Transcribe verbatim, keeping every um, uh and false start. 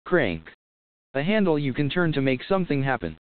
Crank. A handle you can turn to make something happen.